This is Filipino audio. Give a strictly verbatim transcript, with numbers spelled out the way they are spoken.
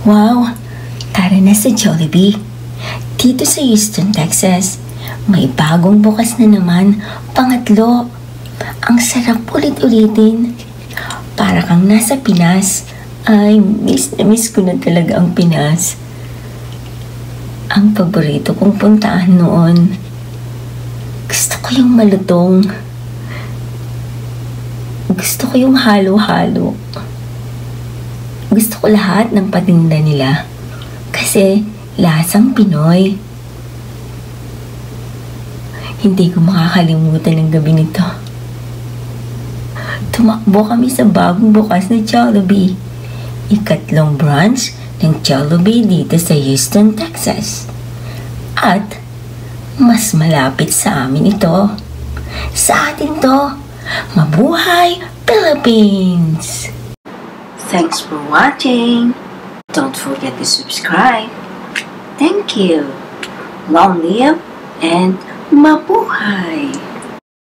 Wow! Tara na sa Jollibee. Dito sa Houston, Texas, may bagong bukas na naman, pangatlo. Ang sarap ulit-ulitin. Para kang nasa Pinas. Ay, miss na miss ko na talaga ang Pinas. Ang paborito kong puntaan noon. Gusto ko yung malutong. Gusto ko yung halo-halo. Gusto ko lahat ng patinda nila. Kasi lasang Pinoy. Hindi ko makakalimutan ang gabi nito. Tumakbo kami sa bagong bukas na Jollibee. Ikatlong branch ng Jollibee dito sa Houston, Texas. At mas malapit sa amin ito. Sa atin to. Mabuhay, Philippines! Thanks for watching. Don't forget to subscribe. Thank you. Long live and mabuhay!